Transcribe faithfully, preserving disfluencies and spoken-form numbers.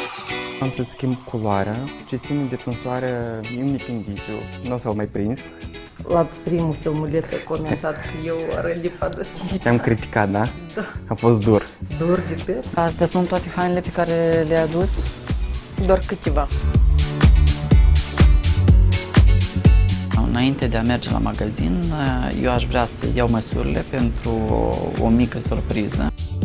Am să schimb culoarea, ce ține de tunsoarea, e un mic indiciu, nu o să-l mai prins. La primul filmuleț ai comentat că eu arăt de patruzeci și cinci. Te-am criticat, da? Da. A fost dur. Dur de tot? Astea sunt toate hainele pe care le-a adus? Doar câteva. Înainte de a merge la magazin, eu aș vrea să iau măsurile pentru o mică surpriză.